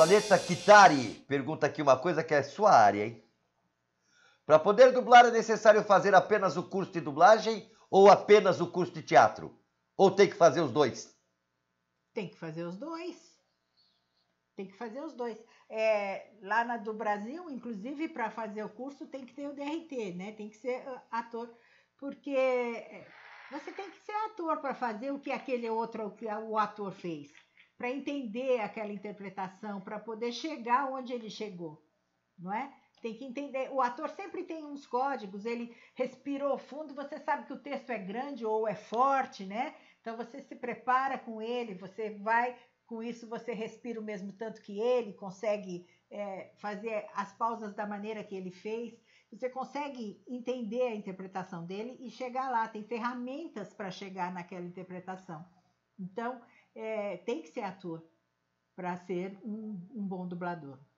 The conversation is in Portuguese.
Planeta Kitari pergunta aqui uma coisa que é sua área, hein? Para poder dublar é necessário fazer apenas o curso de dublagem ou apenas o curso de teatro? Ou tem que fazer os dois? Tem que fazer os dois. Tem que fazer os dois. Lá do Brasil, inclusive, para fazer o curso, tem que ter o DRT, né? Tem que ser ator, porque você tem que ser ator para fazer o que aquele outro, o que o ator fez, para entender aquela interpretação, para poder chegar onde ele chegou, não é? Tem que entender. O ator sempre tem uns códigos, ele respirou fundo, você sabe que o texto é grande ou é forte, né? Então você se prepara com ele, você vai, com isso você respira o mesmo tanto que ele, consegue fazer as pausas da maneira que ele fez, você consegue entender a interpretação dele e chegar lá, tem ferramentas para chegar naquela interpretação. Então, tem que ser ator para ser um bom dublador.